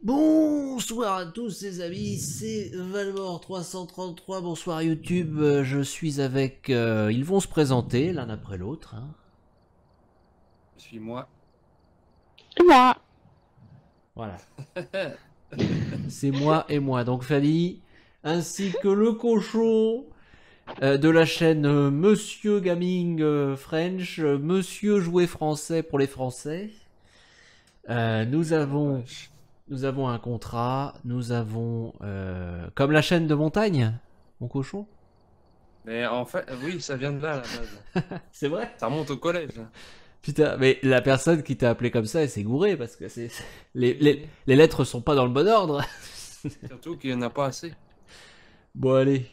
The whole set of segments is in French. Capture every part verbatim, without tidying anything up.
Bonsoir à tous les amis, c'est Valmore trois cent trente-trois, bonsoir YouTube, euh, je suis avec... euh, ils vont se présenter l'un après l'autre. Hein. Je suis moi. Moi. Voilà. C'est moi et moi, donc Fanny, ainsi que le cochon euh, de la chaîne euh, Monsieur Gaming euh, French, euh, Monsieur Jouet Français pour les Français. Euh, nous avons... Nous avons un contrat, nous avons... Euh, comme la chaîne de montagne, mon cochon. Mais en fait, oui, ça vient de là à la base. C'est vrai? Ça remonte au collège. Putain, mais la personne qui t'a appelé comme ça, elle s'est gourée parce que c'est... Les, les, les lettres sont pas dans le bon ordre. Surtout qu'il n'y en a pas assez. Bon, allez.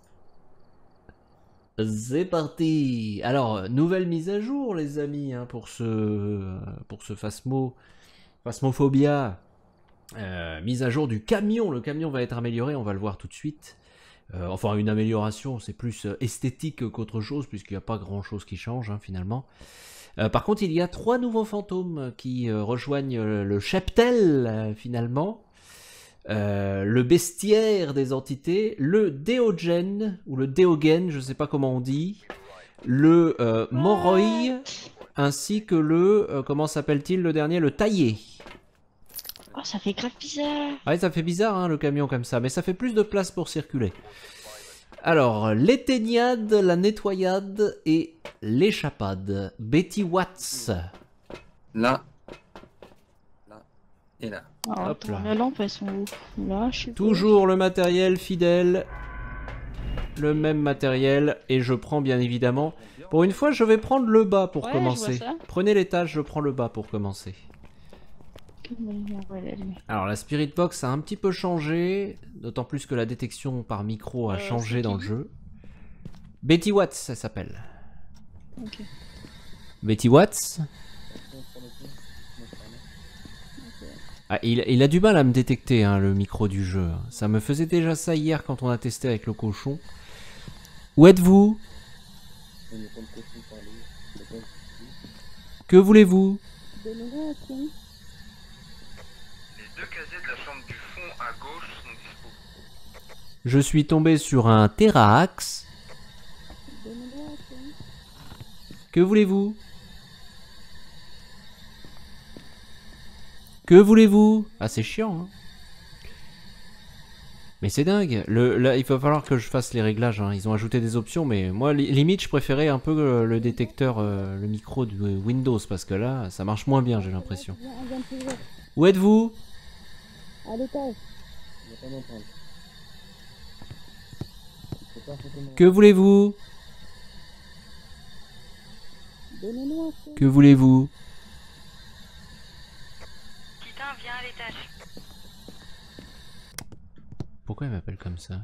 C'est parti. Alors, nouvelle mise à jour, les amis, hein, pour ce... Pour ce Phasmo... Phasmophobia. Euh, mise à jour du camion. Le camion va être amélioré, on va le voir tout de suite. Euh, enfin, une amélioration, c'est plus esthétique qu'autre chose, puisqu'il n'y a pas grand-chose qui change, hein, finalement. Euh, par contre, il y a trois nouveaux fantômes qui euh, rejoignent euh, le cheptel, euh, finalement. Euh, le bestiaire des entités, le déogène, ou le déogène, je ne sais pas comment on dit, le euh, moroi, ainsi que le, euh, comment s'appelle-t-il le dernier, le taillé. Oh, ça fait grave bizarre. Ouais, ça fait bizarre, hein, le camion comme ça, mais ça fait plus de place pour circuler. Alors, l'éteignade, la nettoyade et l'échappade. Betty Watts. Là. Là. Et là. Alors, Hop attends, là. les lampes, elles sont où? Là, je sais pas. Toujours le matériel fidèle. Le même matériel. Et je prends bien évidemment... Pour une fois, je vais prendre le bas pour Ouais, commencer. je vois ça. Prenez l'étage, je prends le bas pour commencer. Alors, la Spirit Box a un petit peu changé. D'autant plus que la détection par micro a Euh, changé c'est dans qui? le jeu. Betty Watts, ça s'appelle. Ok. Betty Watts. Ah, il, il a du mal à me détecter, hein, le micro du jeu. Ça me faisait déjà ça hier quand on a testé avec le cochon. Où êtes-vous? Que voulez-vous? Les deux casiers de la chambre du fond à gauche sont dispo. Je suis tombé sur un Terrax. Que voulez-vous? Que voulez-vous? Ah, c'est chiant, hein. Mais c'est dingue. Le, là, il va falloir que je fasse les réglages, hein. Ils ont ajouté des options, mais moi, li limite, je préférais un peu le, le détecteur, euh, le micro de Windows, parce que là, ça marche moins bien, j'ai l'impression. Où êtes-vous? À l'étage. Que voulez-vous? Que voulez-vous? Titan, viens à l'étage. Pourquoi il m'appelle comme ça?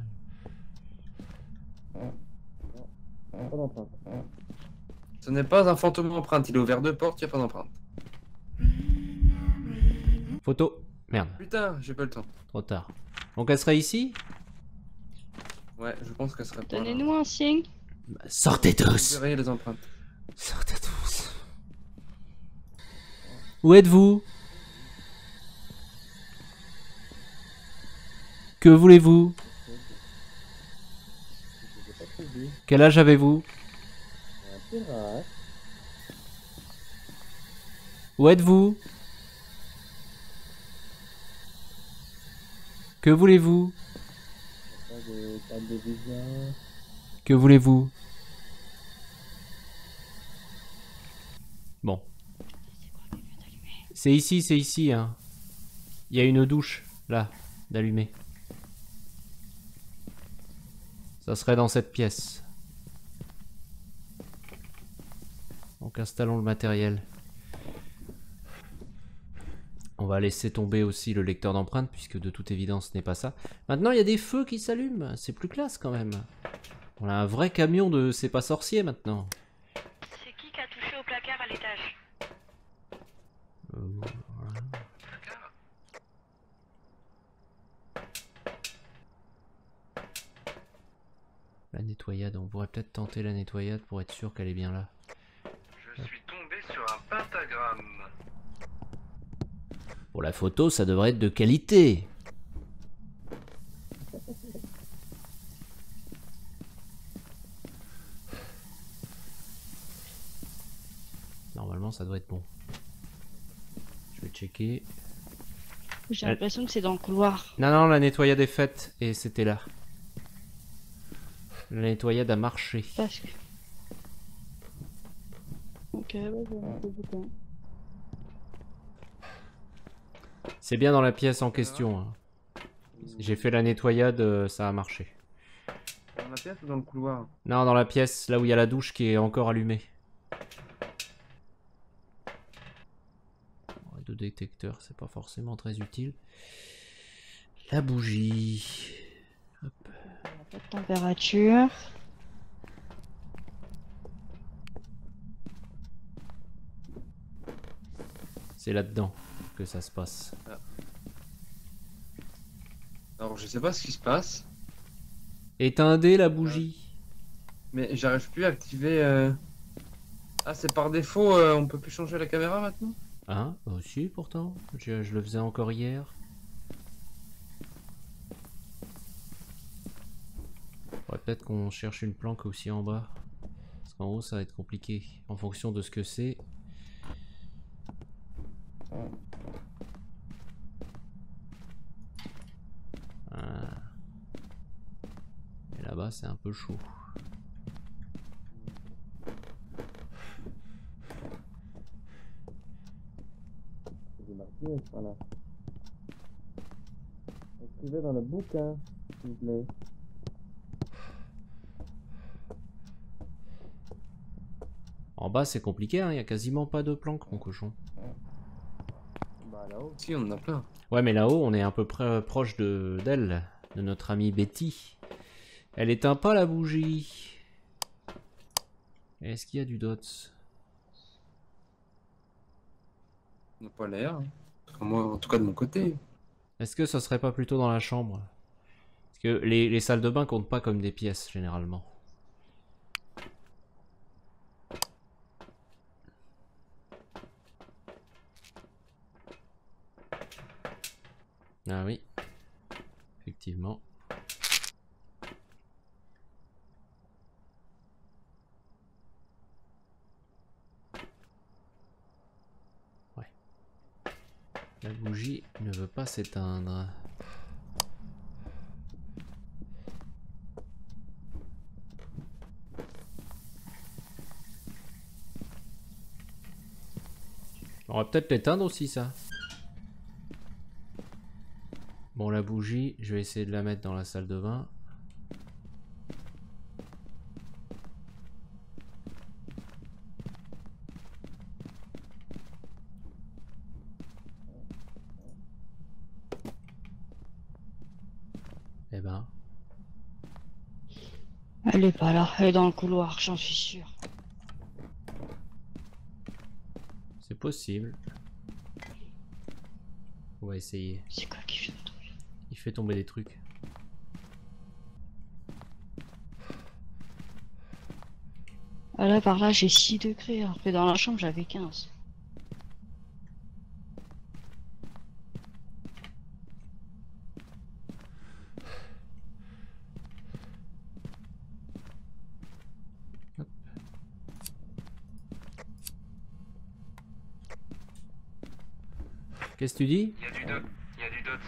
Ce n'est pas un fantôme empreinte, il est ouvert deux portes, il n'y a pas d'empreinte. Photo. Merde, Putain, j'ai pas le temps. trop tard. Donc elle serait ici? Ouais, je pense qu'elle serait pas là. Donnez-nous un signe. Bah, sortez Vous tous! verrez les empreintes. Sortez tous! Où êtes-vous? Que voulez-vous? Quel âge avez-vous? Où êtes-vous? Que voulez-vous? Que voulez-vous? Bon. C'est ici, c'est ici, hein. Il y a une douche, là, d'allumer. Ça serait dans cette pièce. Donc installons le matériel. On va laisser tomber aussi le lecteur d'empreintes, puisque de toute évidence ce n'est pas ça. Maintenant il y a des feux qui s'allument, c'est plus classe quand même. On a un vrai camion de c'est pas sorcier maintenant. C'est qui qui a touché au placard à l'étage? Euh, voilà. La nettoyade, on pourrait peut-être tenter la nettoyade pour être sûr qu'elle est bien là. Je suis tombé sur un pentagramme. Pour la photo, ça devrait être de qualité. Normalement, ça doit être bon. Je vais checker. J'ai l'impression que c'est dans le couloir. Non, non, la nettoyade est faite et c'était là. La nettoyade a marché. Parce que... Ok, ouais, j'ai un peu de bouton. C'est bien dans la pièce en question. Hein. J'ai fait la nettoyade, euh, ça a marché. Dans la pièce ou dans le couloir? Non, dans la pièce, là où il y a la douche qui est encore allumée. Deux détecteurs, c'est pas forcément très utile. La bougie. Hop. Pas de température. C'est là-dedans que ça se passe. Ah. Alors je sais pas ce qui se passe, Éteindez la bougie. mais j'arrive plus à activer... euh, Ah c'est par défaut, euh, on peut plus changer la caméra maintenant? Hein? Bah si, pourtant. Je, je le faisais encore hier. Faudrait peut-être qu'on cherche une planque aussi en bas. Parce qu'en haut, ça va être compliqué. En fonction de ce que c'est. Ah. Et là-bas, c'est un peu chaud. Voilà. Écrivez dans le bouquin, s'il vous plaît. En bas, c'est compliqué, hein. Il y a quasiment pas de planque, mon cochon. Bah là-haut aussi, on en a plein. Ouais, mais là-haut, on est un peu près proche de d'elle, de notre amie Betty. Elle éteint pas la bougie. Est-ce qu'il y a du dots? On n'a pas l'air. Hein. Moi, en tout cas de mon côté. Est-ce que ça serait pas plutôt dans la chambre? Parce que les, les salles de bain comptent pas comme des pièces, généralement. Ah oui. Effectivement. Ouais. La bougie ne veut pas s'éteindre. On va peut-être l'éteindre aussi, ça. Bon, la bougie, je vais essayer de la mettre dans la salle de bain. Eh ben, Elle est pas là, elle est dans le couloir, j'en suis sûr. c'est possible. On va essayer. C'est quoi qui fait le truc? Il fait tomber des trucs. Ah là, par là, j'ai six degrés, alors que dans la chambre, j'avais quinze. Qu'est-ce que tu dis? Il y a du dot. Il y a du dot.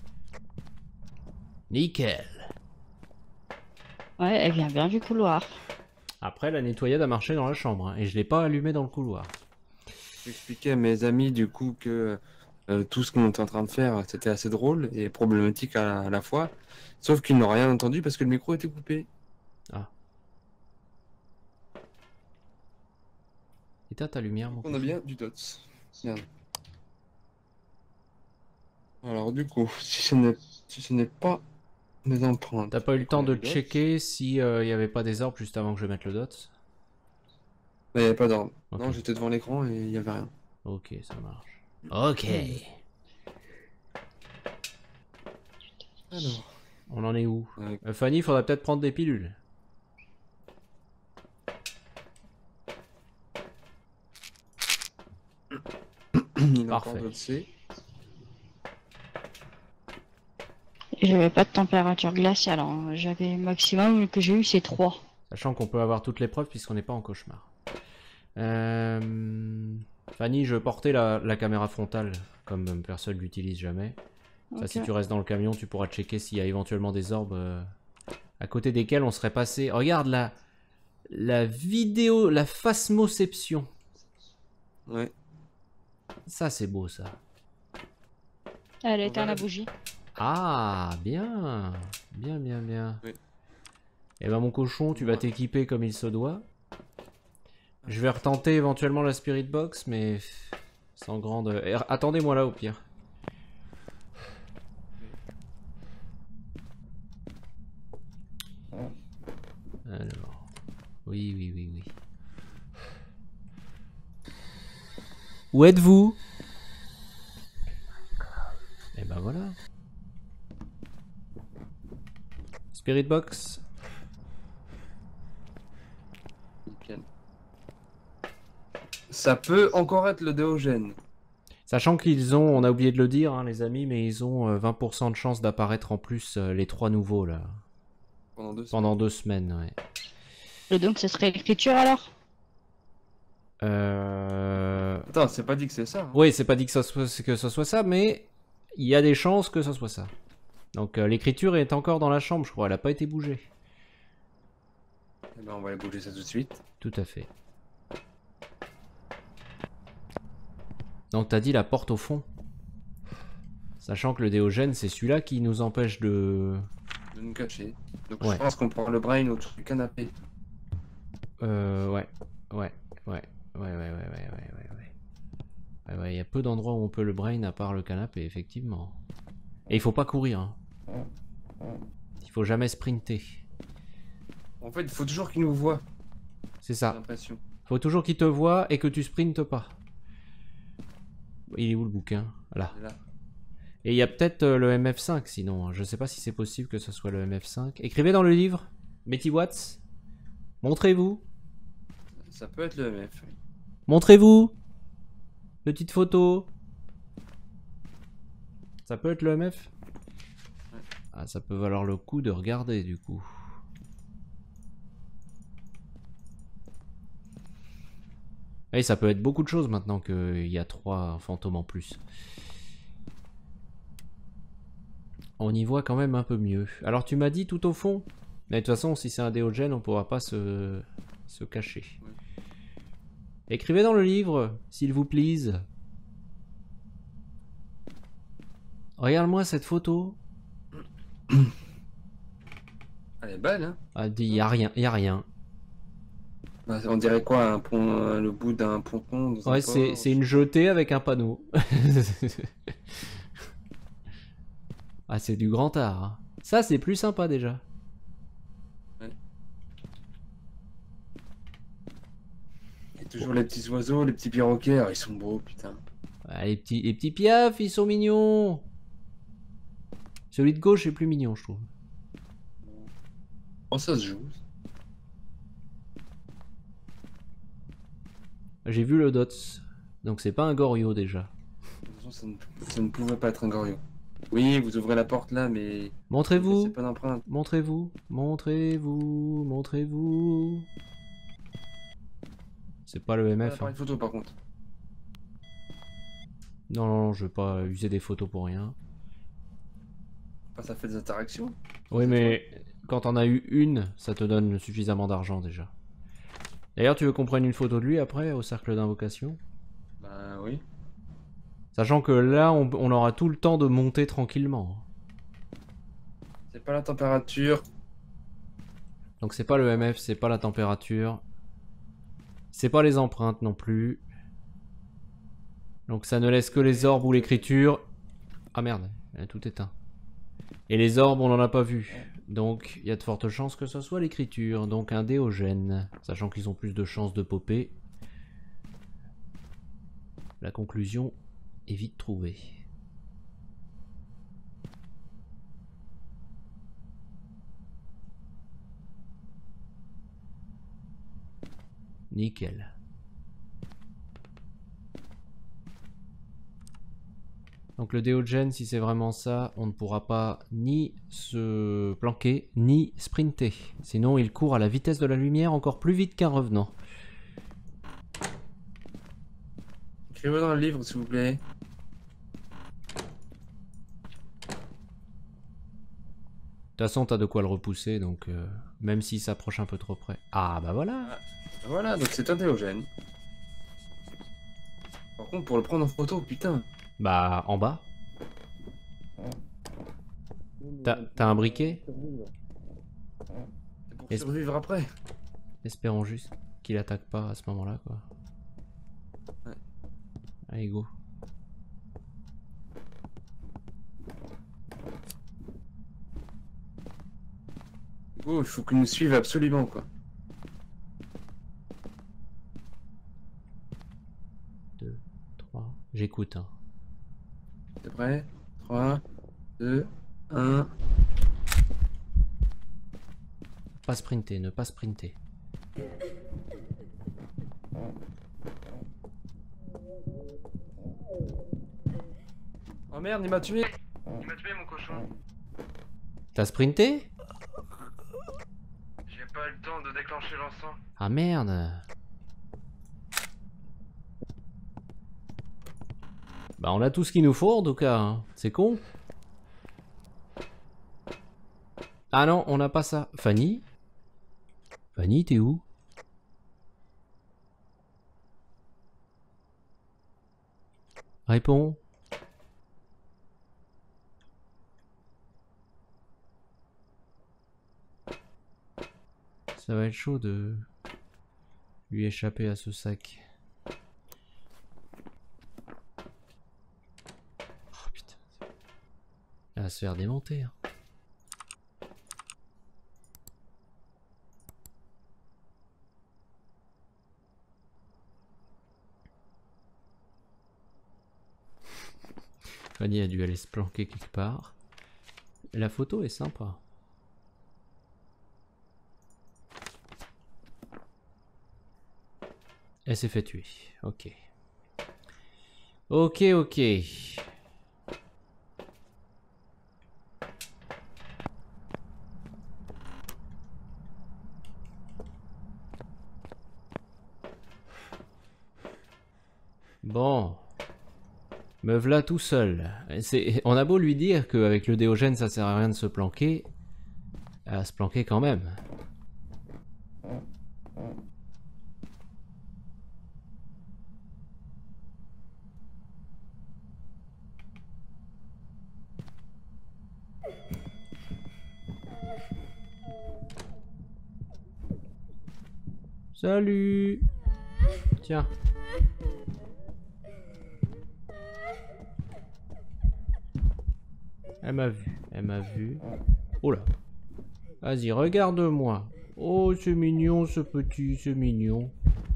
Nickel. Ouais, elle vient bien du couloir. Après, la nettoyade a marché dans la chambre, hein, et je l'ai pas allumé dans le couloir. J'expliquais à mes amis du coup que euh, tout ce qu'on était en train de faire c'était assez drôle et problématique à, à la fois. Sauf qu'ils n'ont rien entendu parce que le micro était coupé. Ah. Éteins ta lumière, mon On a cochon. bien du dots. Merde. Alors du coup, si ce n'est si ce n'est pas mes empreintes. T'as pas eu le temps qu'on a de du dots, checker si euh, il y avait pas des orbes juste avant que je mette le dot? bah, il n'y avait pas d'ordre. Ok. Non, j'étais devant l'écran et il n'y avait rien. Ok, ça marche. Ok. Alors. On en est où? euh, Euh, Fanny, faudrait peut-être prendre des pilules. il a Parfait. encore d'autres C. Et j'avais pas de température glaciale, hein. J'avais maximum que j'ai eu c'est trois. Sachant qu'on peut avoir toutes les preuves puisqu'on n'est pas en cauchemar. Euh... Fanny, je portais la, la caméra frontale, comme personne l'utilise jamais. Ça, Ok. si tu restes dans le camion, tu pourras checker s'il y a éventuellement des orbes euh, à côté desquels on serait passé. Regarde la, la vidéo, la phasmoception. Ouais. Ça, c'est beau, ça. Elle On éteint va la la- bougie. Ah, bien. Bien, bien, bien. Oui. Et ben, mon cochon, tu vas Ouais. t'équiper comme il se doit. Je vais retenter éventuellement la Spirit Box, mais sans grande... Eh, attendez-moi là, au pire. Alors... Oui, oui, oui, oui. Où êtes-vous? Et ben voilà. Spirit Box. Nickel. Ça peut encore être le Déogène. Sachant qu'ils ont, on a oublié de le dire, hein, les amis, mais ils ont euh, vingt pour cent de chance d'apparaître en plus euh, les trois nouveaux là. Pendant deux semaines. Pendant deux semaines, ouais. Et donc ce serait l'écriture alors? Euh... Attends, c'est pas dit que c'est ça. hein. Oui, c'est pas dit que ça soit, que ce soit ça, mais il y a des chances que ce soit ça. Donc euh, l'écriture est encore dans la chambre, je crois, elle a pas été bougée. Eh ben, on va aller bouger ça tout de suite. Tout à fait. Donc t'as dit la porte au fond. Sachant que le Déogène, c'est celui-là qui nous empêche de... De nous cacher. Donc Ouais. je pense qu'on prend le brain autour du canapé. Euh, ouais, ouais, ouais, ouais, ouais, ouais, ouais, ouais, ouais, ouais. Ouais, ouais, il y a peu d'endroits où on peut le brain à part le canapé, effectivement. Et il faut pas courir, hein. Il faut jamais sprinter. En fait, il faut toujours qu'il nous voit, C'est j'ai ça. l'impression. Faut toujours qu'il te voie et que tu sprintes pas. Il est où le bouquin? Là. Il est là. Et il y a peut-être euh, le M F cinq sinon. Je sais pas si c'est possible que ce soit le M F cinq. Écrivez dans le livre. Betty Watts. Montrez-vous. Ça peut être le M F. Montrez-vous. Petite photo. Ça peut être le M F? Ah, ça peut valoir le coup de regarder du coup. Et ça peut être beaucoup de choses maintenant qu'il y a trois fantômes en plus. On y voit quand même un peu mieux. Alors tu m'as dit tout au fond. Mais de toute façon, si c'est un Déogène, on pourra pas se, se cacher. Oui. Écrivez dans le livre, s'il vous plaît. Regarde-moi cette photo. Elle est belle, hein. Ah, il y a rien, il y a rien. Bah, on dirait quoi, un pont, euh, le bout d'un ponton dans un Ouais, port, c'est c'est une jetée avec un panneau. Ah, c'est du grand art. hein. Ça, c'est plus sympa déjà. Il y a toujours les petits oiseaux, les petits perroquets, ah, ils sont beaux, putain. Ah, les petits, les petits piafs, ils sont mignons. Celui de gauche est plus mignon, je trouve. Oh, ça se joue. J'ai vu le Dots. Donc c'est pas un Gorio déjà. De toute façon, ça ne, ça ne pouvait pas être un Gorio. Oui, vous ouvrez la porte là, mais... Montrez-vous. C'est pas d'empreinte. Montrez-vous. Montrez-vous. Montrez-vous. C'est pas le M F. Appareil hein. photo par contre. Non, non, non, je vais pas user des photos pour rien. Ah, ça fait des interactions. Oui, mais quand on a eu une, ça te donne suffisamment d'argent déjà. D'ailleurs, tu veux qu'on prenne une photo de lui après au cercle d'invocation? Bah oui. Sachant que là, on, on aura tout le temps de monter tranquillement. C'est pas la température. Donc c'est pas le M F, c'est pas la température. C'est pas les empreintes non plus. Donc ça ne laisse que les orbes ou l'écriture. Ah merde, elle a tout éteint. Et les orbes, on n'en a pas vu. Donc il y a de fortes chances que ce soit l'écriture. Donc un Déogène. Sachant qu'ils ont plus de chances de popper. La conclusion est vite trouvée. Nickel. Donc Donc le déogène, si c'est vraiment ça, on ne pourra pas ni se planquer, ni sprinter. Sinon, il court à la vitesse de la lumière encore plus vite qu'un revenant. Écrivez dans le livre, s'il vous plaît. De toute façon, t'as de quoi le repousser, donc euh, même s'il s'approche un peu trop près. Ah bah voilà. Voilà, donc c'est un déogène. Par contre, pour le prendre en photo, putain. Bah en bas. T'as t'as un briquet? C'est pour Est-ce- survivre après. Espérons juste qu'il attaque pas à ce moment-là, quoi. Ouais. Allez, go. Oh, il faut qu'il nous suive absolument, quoi. deux, trois. J'écoute, hein. T'es prêt? trois, deux, un. Pas sprinter, ne pas sprinter. Oh merde, il m'a tué. Il m'a tué, mon cochon. T'as sprinté? J'ai pas eu le temps de déclencher l'encens. Ah merde. Bah on a tout ce qu'il nous faut en tout cas, hein. C'est con. Ah non, on n'a pas ça. Fanny? Fanny, t'es où? Réponds. Ça va être chaud de lui échapper à ce sac. Oh putain. Elle va se faire démonter. Hein. Fanny a dû aller se planquer quelque part. Et la photo est sympa. Elle s'est fait tuer. Ok. Ok, ok. Bon. Me v'là tout seul. C'est- On a beau lui dire qu'avec le déogène ça sert à rien de se planquer. Elle va se planquer quand même. Salut. Tiens. Elle m'a vu, elle m'a vu. Oh là. Vas-y, regarde-moi. Oh, c'est mignon ce petit, c'est mignon.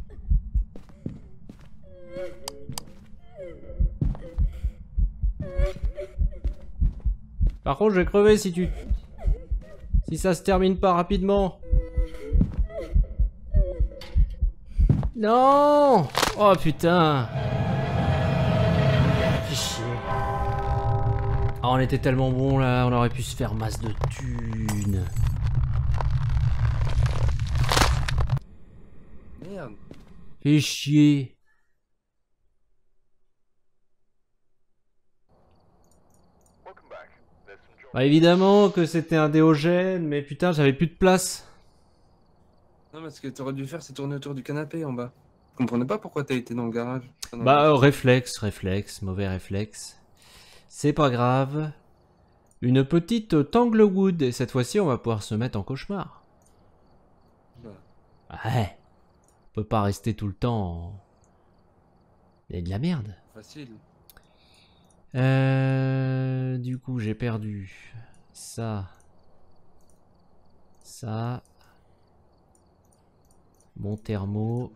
Par contre, je vais crever si tu... Si ça se termine pas rapidement. Non! Oh putain! Fais chier. Oh, on était tellement bon là, on aurait pu se faire masse de thunes. Merde. Fais chier. Bah évidemment que c'était un déogène, mais putain j'avais plus de place. Non, mais ce que t'aurais dû faire, c'est tourner autour du canapé en bas. Je comprenais pas pourquoi t'as été dans le garage. Ah, non. Bah euh, réflexe, réflexe, mauvais réflexe. C'est pas grave. Une petite Tanglewood, et cette fois-ci on va pouvoir se mettre en cauchemar. Bah, Ouais. On peut pas rester tout le temps en... Il y a de la merde. facile. Euh, du coup, j'ai perdu ça, ça, mon thermo,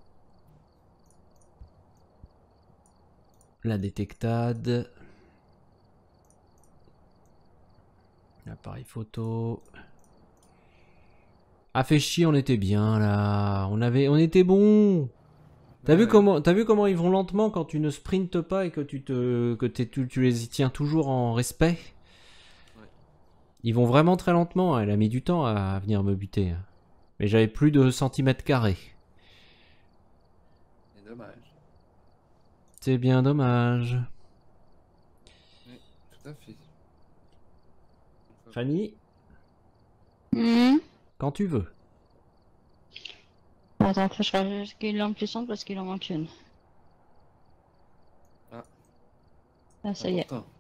la détectade, l'appareil photo. Ah, fait chier, on était bien là, on avait, on était bon. T'as Ouais, vu ouais. comment, t'as vu comment ils vont lentement quand tu ne sprintes pas et que tu te, que t'es- tu, tu les y tiens toujours en respect. Ouais. Ils vont vraiment très lentement. Elle a mis du temps à venir me buter. Mais j'avais plus de centimètres carrés. C'est dommage. C'est bien dommage. Oui, tout à fait. Fanny, Hmm. quand tu veux. Attends, faut que je rajoute qu'il est en puissance parce qu'il en manque une. Ah, Ah, ça y est. important.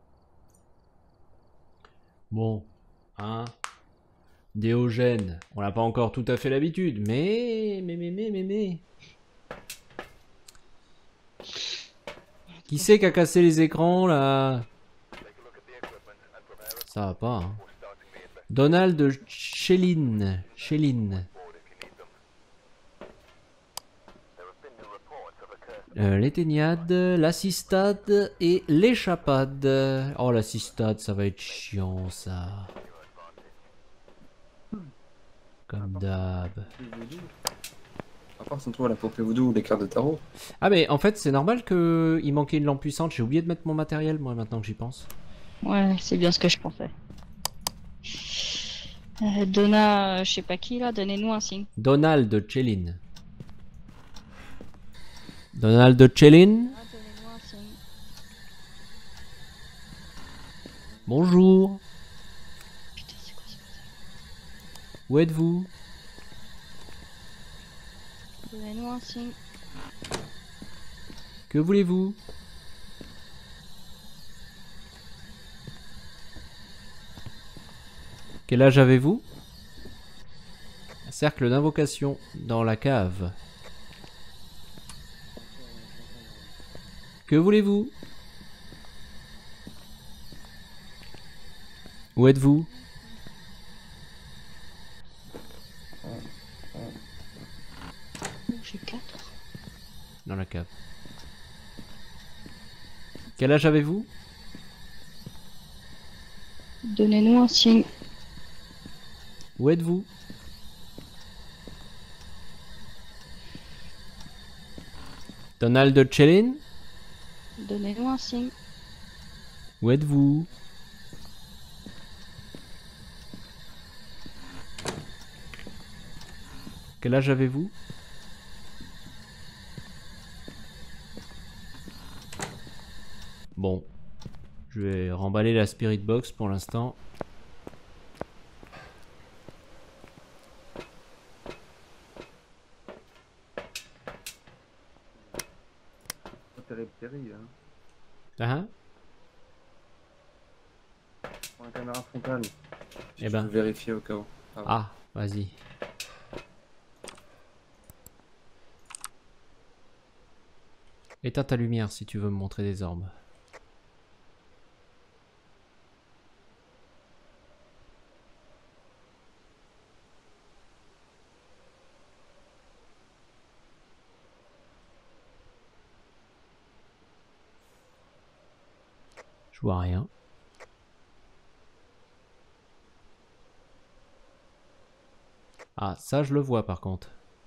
Bon, hein. Déogène, on n'a pas encore tout à fait l'habitude, mais, mais, mais, mais, mais, mais. Qui c'est qui a cassé les écrans là? Ça va pas. Hein. Donald Chellin. Chellin. Euh, L'éteignade, l'assistade et l'échappade. Oh, l'assistade, ça va être chiant ça. Comme d'hab. À part si on trouve la poupée voodoo ou les cartes de tarot. Ah, mais en fait, c'est normal qu'il manquait une lampe puissante. J'ai oublié de mettre mon matériel, moi, maintenant que j'y pense. Ouais, c'est bien ce que je pensais. Euh, Donna, euh, je sais pas qui là, donnez-nous un signe. Donald Chellin. Donald Chellin. Ah, donnez-nous un signe. Bonjour. Putain, c'est quoi ce bordel? Où êtes-vous? Donnez-nous un signe. Que voulez-vous? Quel âge avez-vous? Un cercle d'invocation dans la cave. Que voulez-vous? Où êtes-vous? Oh, j'ai quatre. Dans la cave. Quel âge avez-vous? Donnez-nous un signe. Où êtes-vous? Donald Chellin? Donnez-nous un signe. Où êtes-vous? Quel âge avez-vous? Bon. Je vais remballer la Spirit Box pour l'instant. Terrible, terrible. Hein. Ah hein? Pour la caméra frontale. Eh Je ben. veux vérifier au cas où. Ah, ouais. Ah, vas-y. Éteins ta lumière si tu veux me montrer des orbes. Je vois rien. Ah, ça je le vois par contre.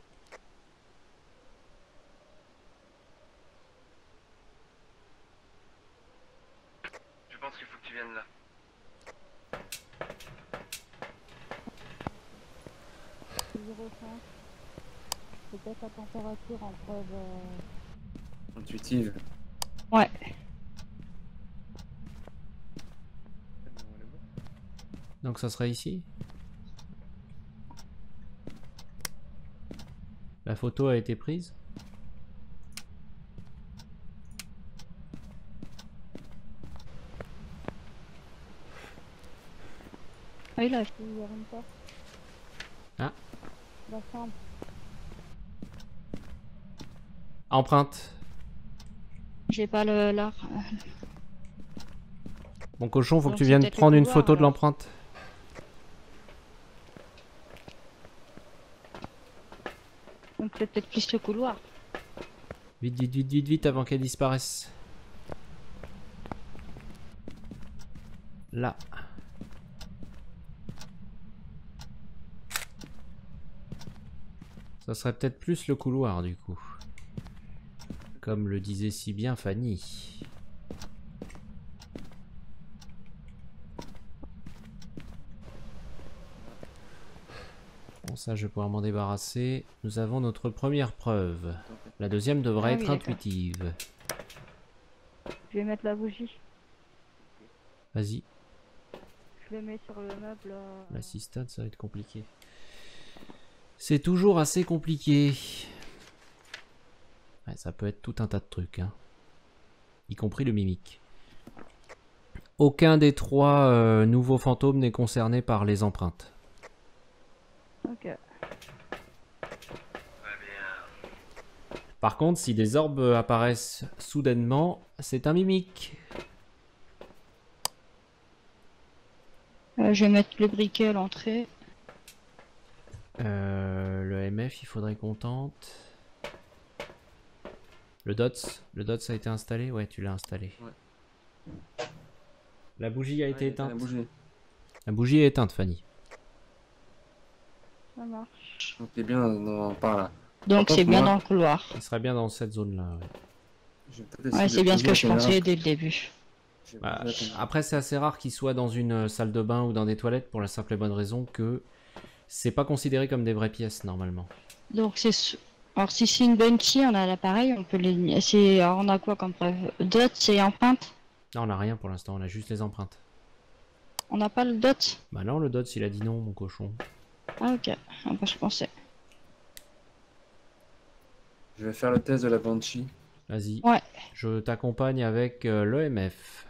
Je pense qu'il faut que tu viennes là. Peut-être la température en preuve. euh, Intuitive. Ouais. Donc ça serait ici. La photo a été prise. Ah oui, là, je peux ouvrir une porte. Ah. La chambre. Empreinte. J'ai pas le l'art. Mon cochon, faut Donc que tu c'est viennes peut-être le prendre une couloir, photo de alors. l'empreinte. Donc c'est peut-être plus le couloir. Vite, vite, vite, vite, vite avant qu'elle disparaisse. Là. Ça serait peut-être plus le couloir du coup. Comme le disait si bien Fanny. Bon, ça, je vais pouvoir m'en débarrasser. Nous avons notre première preuve. La deuxième devrait Ah être oui, d'accord. intuitive. Je vais mettre la bougie. Vas-y. Je le mets sur le meuble. euh, L'assistant, ça va être compliqué. C'est toujours assez compliqué. Ouais, ça peut être tout un tas de trucs, hein. Y compris le mimique. Aucun des trois euh, nouveaux fantômes n'est concerné par les empreintes. Ok. Par contre, si des orbes apparaissent soudainement, c'est un mimique. Euh, je vais mettre le briquet à l'entrée. Euh, le M F, il faudrait qu'on tente. Le D O T S, le D O T S a été installé? Ouais, tu l'as installé. Ouais. La bougie a été Ouais, éteinte. La bougie. La bougie est éteinte, Fanny. Ça marche. Donc t'es bien dans, par là. Donc Par c'est contre, bien moi, dans le couloir. Il serait bien dans cette zone-là. Ouais. je vais peut-être essayer Ouais, de c'est bien ce poser que la je caméra. pensais dès le début. Je vais Bah, poser la caméra. après, c'est assez rare qu'il soit dans une euh, salle de bain ou dans des toilettes pour la simple et bonne raison que c'est pas considéré comme des vraies pièces normalement. Donc c'est... sou- Alors si c'est une Bunky, on a l'appareil, on peut les... c'est- Alors, on a quoi comme preuve? Dot, c'est empreinte? Non, on n'a rien pour l'instant, on a juste les empreintes. On n'a pas le dot? Bah non, le D O T S, il a dit non, mon cochon. Ah ok, ah, bah, je pensais. Je vais faire le test de la Banshee. Vas-y. Ouais. Je t'accompagne avec euh, l'E M F.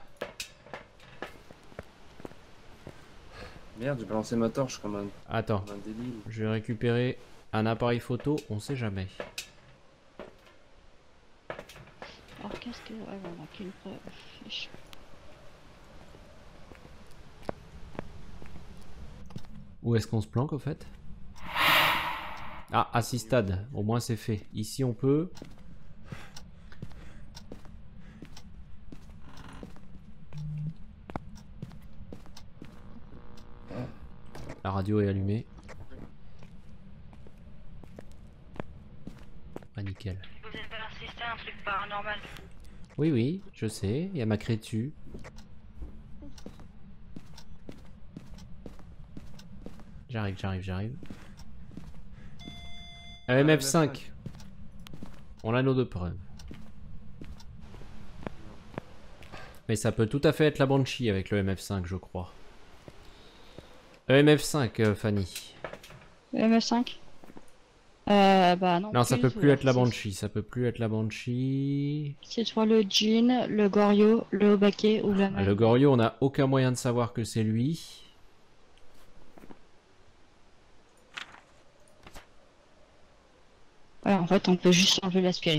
Merde, j'ai balancé ma torche comme un, Attends, comme un débile. je vais récupérer un appareil photo, on sait jamais. Alors qu'est-ce que... Ouais, on a qu'une preuve. Fiche. Où est-ce qu'on se planque au fait? Ah, assistade, au moins c'est fait. Ici on peut. La radio est allumée. Ah nickel. Vous avez assisté à un truc paranormal. Oui oui, je sais, il y a ma dessus. J'arrive, j'arrive, j'arrive. M F cinq. On a nos deux preuves. Mais ça peut tout à fait être la Banshee avec le M F cinq, je crois. E M F cinq, euh, Fanny. M F cinq? Euh, bah non. Non, ça peut plus, plus être la c'est- Banshee. Ça peut plus être la Banshee. C'est soit le Jean, le Gorio, le Obake ou la Ah, Mal. le Goryeo, on n'a aucun moyen de savoir que c'est lui. Ouais, en fait, on peut juste enlever la spirit.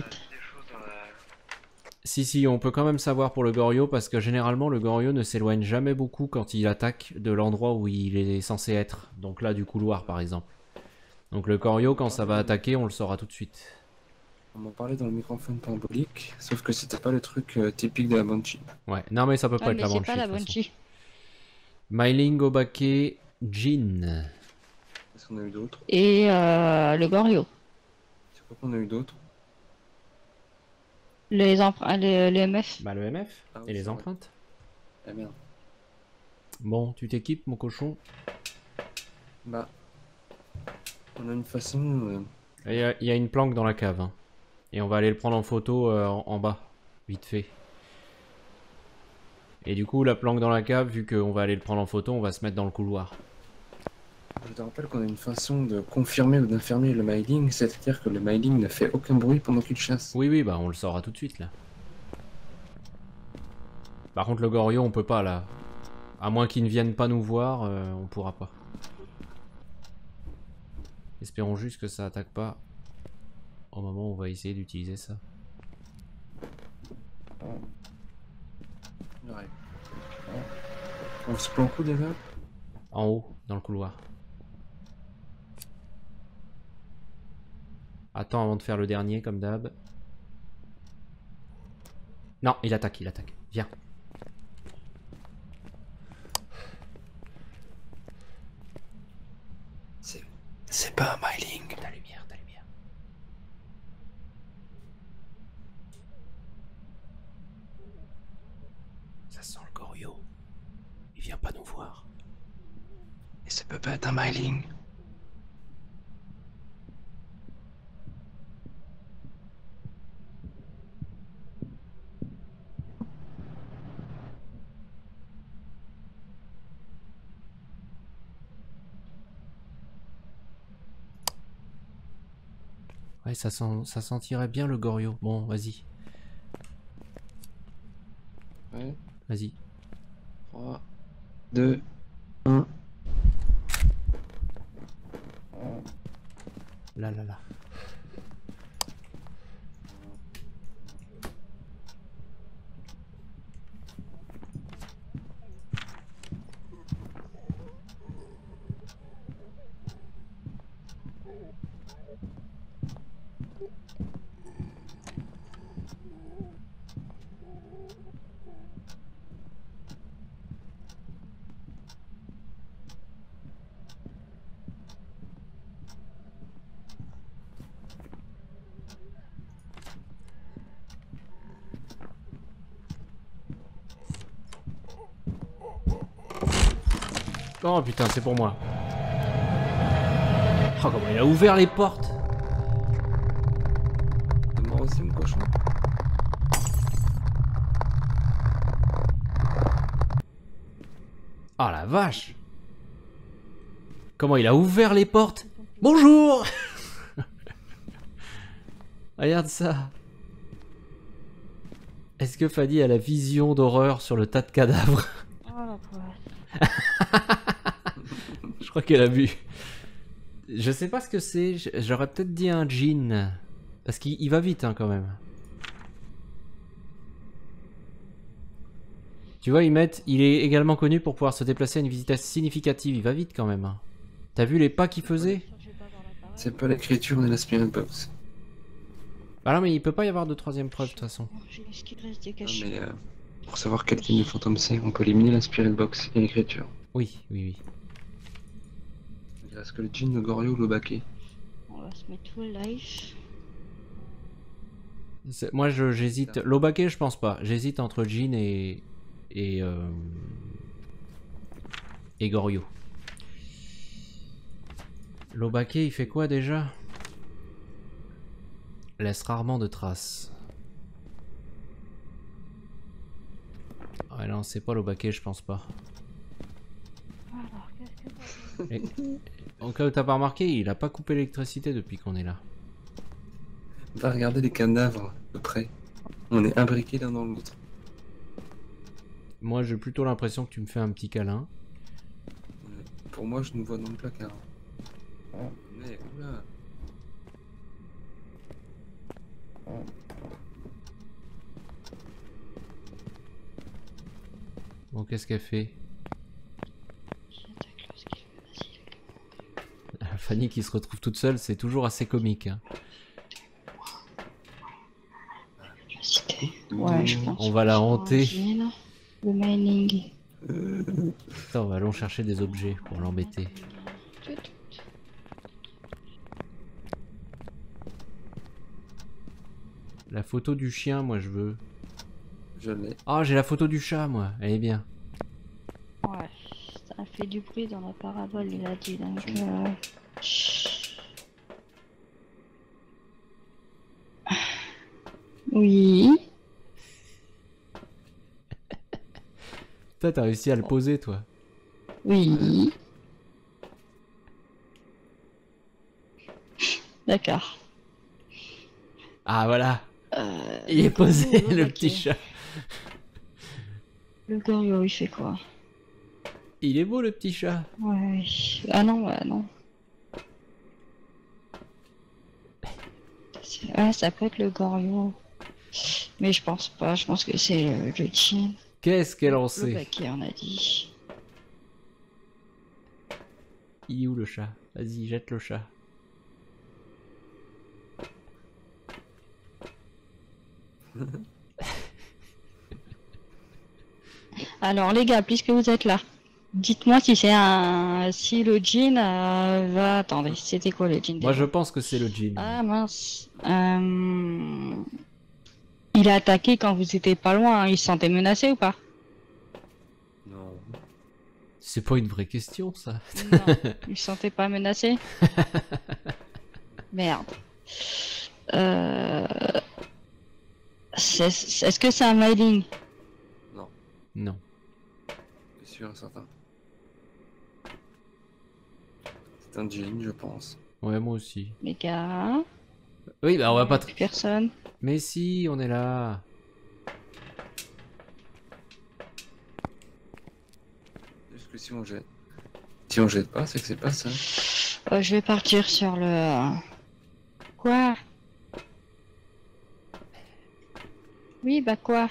Si, si, on peut quand même savoir pour le Goryeo parce que généralement le Goryeo ne s'éloigne jamais beaucoup quand il attaque de l'endroit où il est censé être. Donc là, du couloir par exemple. Donc le Goryeo, quand ça va attaquer, on le saura tout de suite. On m'en parlait dans le microphone parabolique, sauf que c'était pas le truc euh, typique de la Banshee. Ouais, non mais ça peut pas Ouais, être mais la c'est Banshee. pas la de toute façon. Banshee. Myling, Obake, Jin. Est-ce qu'on a eu d'autres? Et euh, le Gorio. C'est quoi qu'on a eu d'autres? Les empreintes, les, les M F. Bah le M F Ah oui, et les c'est vrai. empreintes. Ah merde. Bon, tu t'équipes mon cochon. Bah, on a une façon. euh, Il y, a- il y a une planque dans la cave. Hein. Et on va aller le prendre en photo euh, en, en bas, vite fait. Et du coup, la planque dans la cave, vu qu'on va aller le prendre en photo, on va se mettre dans le couloir. Je te rappelle qu'on a une façon de confirmer ou d'infirmer le mailing, c'est-à-dire que le mailing ne fait aucun bruit pendant qu'il chasse. Oui, oui, bah on le saura tout de suite là. Par contre, le Goryeo, on peut pas là. À moins qu'il ne vienne pas nous voir, euh, on pourra pas. Espérons juste que ça attaque pas au moment où on va essayer d'utiliser ça. Ouais. On se planque où déjà? En haut, dans le couloir. Attends avant de faire le dernier, comme d'hab. Non, il attaque, il attaque. Viens. C'est... C'est pas un mailing. Ta lumière, ta lumière. vient pas nous voir. Et ça peut pas être un Myling. Ouais, ça, sent, ça sentirait bien le Goryo. Bon, vas-y. Ouais. Vas-y. trois, deux, un. Là, là, là. Oh putain, c'est pour moi. Oh, comment il a ouvert les portes. C'est mort aussi, mon cochon. Oh la vache. Comment il a ouvert les portes. Bonjour. Regarde ça. Est-ce que Fanny a la vision d'horreur sur le tas de cadavres? Oh la poisse. Je crois qu'elle a vu. Je sais pas ce que c'est. J'aurais peut-être dit un djinn. Parce qu'il il va vite hein, quand même. Tu vois, ils mettent. Il est également connu pour pouvoir se déplacer à une vitesse significative. Il va vite quand même. T'as vu les pas qu'il faisait? C'est pas l'écriture de la Spirit Box. Ah non, mais il peut pas y avoir de troisième preuve de toute façon. J'ai ce qui reste Non, décaché. mais euh, pour savoir quel type de fantôme c'est, on peut éliminer la Spirit Box et l'écriture. Oui, oui, oui. Il reste que le djinn, le Goryo ou le Baké. On va se mettre full life. C'est- Moi, je- j'hésite. L'Obake, je pense pas. J'hésite entre Jin et. Et. Euh... Et Goryo. L'Obake, il fait quoi déjà? Laisse rarement de traces. Ouais, non, c'est pas l'Obake, je pense pas. Alors, qu'est-ce que ça Et... En cas où t'as pas remarqué, il a pas coupé l'électricité depuis qu'on est là. Va regarder les cadavres de près. On est imbriqués l'un dans l'autre. Moi, j'ai plutôt l'impression que tu me fais un petit câlin. Euh, Pour moi, je nous vois dans le placard. Mais, oula. Bon, qu'est-ce qu'elle fait? J'attaque le skill. Vas-y. Fanny qui se retrouve toute seule, c'est toujours assez comique. Hein. La cité. Ouais, je pense. On va la que c'est hanter. un djinn. Le mining. Putain, on va allons chercher des objets pour l'embêter. La photo du chien, moi je veux. Je l'ai. Ah, j'ai la photo du chat, moi. Elle est bien. Ouais, ça fait du bruit dans la parabole, il a dit. Donc, euh... Oui. Toi, t'as réussi à le poser, toi. Oui. D'accord. Ah, voilà. Euh, Il est posé, Goryo, le ok. petit chat. Le Goryo, il fait quoi? Il est beau, le petit chat. Ouais. Ah non, ouais, non. C'est- Ah, ça peut être le Goryo. Mais je pense pas, je pense que c'est le, le djinn. Qu'est-ce qu'elle en Le sait? Baké, on a dit. Il est où, le chat? Vas-y, jette le chat. Alors les gars, puisque vous êtes là, dites-moi si c'est un... si le djinn euh, va... Attendez, c'était quoi le djinn Moi, déjà je pense que c'est le djinn. Ah mince. Euh, Il a attaqué quand vous étiez pas loin, hein. Il se sentait menacé ou pas? Non. C'est pas une vraie question, ça. Non, il se sentait pas menacé. Merde. Euh... c'est- c'est- Est-ce que c'est un mailing? Non. C'est sûr et certain. C'est un jean, je pense. Ouais, moi aussi. Les gars, Oui, bah on va pas... plus tr- personne. Mais si, on est là. Juste que si on jette. Si on jette pas, c'est que c'est pas ça. Euh, je vais partir sur le... Quoi? Oui, bah quoi?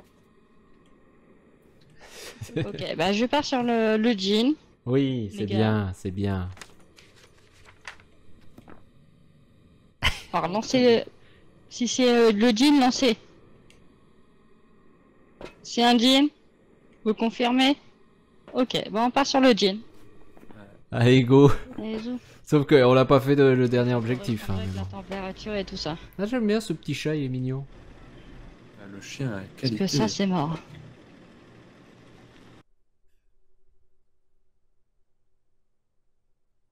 Ok, bah je pars sur le, le jean. Oui, Les c'est gars. bien, c'est bien. Alors lancez... Si c'est euh, le jean, lancez. C'est un jean? Vous confirmez? Ok, bon on part sur le jean. Allez, go. Allez, zou. Sauf qu'on l'a pas fait de- le dernier objectif. Hein, Avec mais la bon. température et tout ça. Ah, j'aime bien ce petit chat, il est mignon. Ah, le chien a Parce qualité. que ça c'est mort.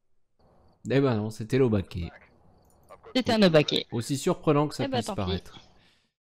Eh ben non, c'était l'Obake. C'est un obaké. Aussi surprenant que ça Eh ben, puisse tant pis. paraître.